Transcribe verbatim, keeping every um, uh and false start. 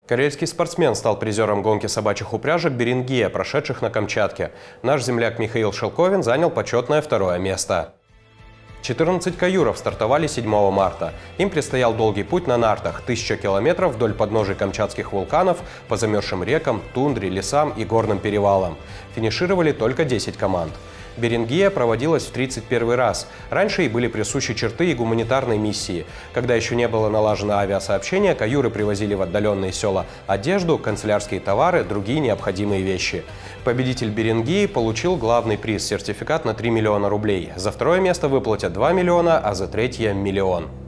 Карельский спортсмен стал призером гонки собачьих упряжек «Берингея», прошедших на Камчатке. Наш земляк Михаил Шелковин занял почетное второе место. четырнадцать каюров стартовали седьмого марта. Им предстоял долгий путь на нартах – тысяча километров вдоль подножий камчатских вулканов, по замерзшим рекам, тундре, лесам и горным перевалам. Финишировали только десять команд. «Берингея» проводилась в тридцать первый раз. Раньше ей были присущи черты и гуманитарной миссии. Когда еще не было налажено авиасообщение, каюры привозили в отдаленные села одежду, канцелярские товары, другие необходимые вещи. Победитель «Берингеи» получил главный приз – сертификат на три миллиона рублей. За второе место выплатят два миллиона, а за третье – миллион.